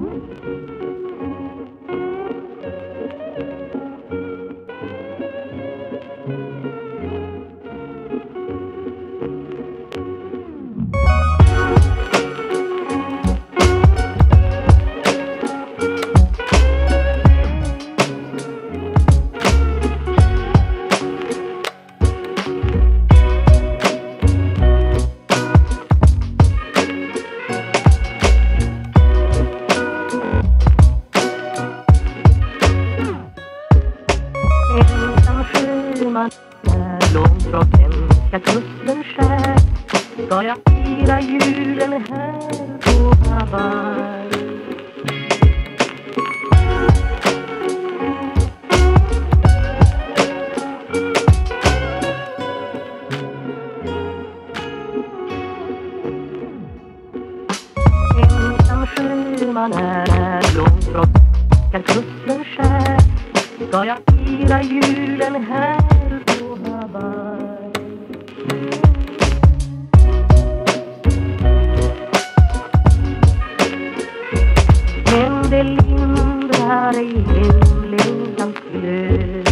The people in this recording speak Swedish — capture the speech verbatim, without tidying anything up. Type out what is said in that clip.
När långt från svenska kusten skär ska jag fira julen här på Hawaii. Ensam sjöman är när långt från svenska kusten skär ska jag fira julen här på Hawaii. Men det lindrar ej hemlängtans glöd.